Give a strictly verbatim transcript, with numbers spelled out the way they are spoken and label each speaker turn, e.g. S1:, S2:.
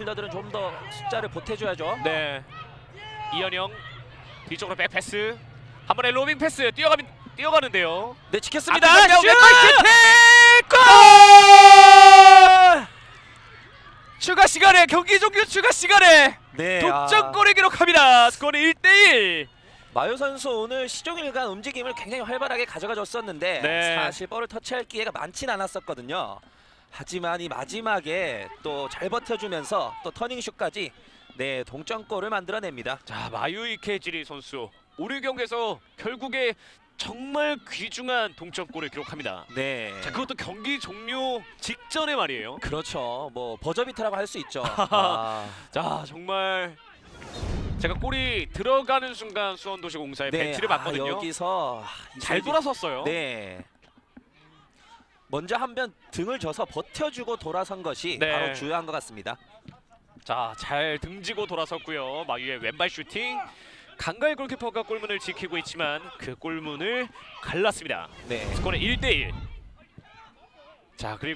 S1: 미드필더들은 좀 더 숫자를 보태줘야죠.
S2: 네. 이현영 뒤쪽으로 백 패스. 한 번에 로빙 패스 뛰어가면 뛰어가는데요.
S1: 네, 지켰습니다.
S2: 앞에
S1: 슛!
S2: 왼발 슈팅! 골! 추가 시간에 경기 종료 추가 시간에
S1: 네,
S2: 동점골을 기록합니다. 스코어는 일 대 일.
S1: 마유 선수 오늘 시종일관 움직임을 굉장히 활발하게 가져가줬었는데
S2: 네.
S1: 사실 볼을 터치할 기회가 많진 않았었거든요. 하지만 이 마지막에 또 잘 버텨주면서 또 터닝슛까지 네 동점골을 만들어냅니다.
S2: 자, 마유 이케지리 선수 오늘 경기에서 결국에 정말 귀중한 동점골을 기록합니다.
S1: 네.
S2: 자, 그것도 경기 종료 직전에 말이에요.
S1: 그렇죠. 뭐 버저비트라고 할 수 있죠. 아,
S2: 자, 정말 제가 골이 들어가는 순간 수원도시공사의
S1: 네,
S2: 벤치를
S1: 아,
S2: 봤거든요.
S1: 여기서
S2: 잘
S1: 이제-
S2: 돌아섰어요.
S1: 네. 먼저 한 번 등을 져서 버텨주고 돌아선 것이
S2: 네.
S1: 바로 중요한 것 같습니다.
S2: 자, 잘 등지고 돌아섰고요. 마유의 왼발 슈팅. 강가일 골키퍼가 골문을 지키고 있지만 그 골문을 갈랐습니다.
S1: 네.
S2: 스코어는 일 대 일. 자, 그리고